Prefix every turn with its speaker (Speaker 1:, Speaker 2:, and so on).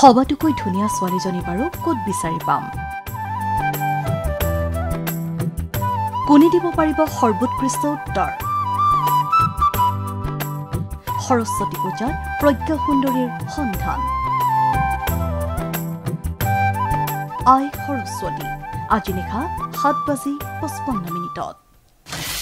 Speaker 1: হবাটোকৈ ধুনীয়া ছোৱালীজনী বাৰু ক'ত বিচাৰি পাম কোনে দিব পাৰিব সৰ্বোৎকৃষ্ট উত্তৰ সৰস্বতী পূজাৰ প্ৰজ্ঞা সুন্দৰীৰ সন্ধান আই সৰস্বতী আজি নিশা 7:55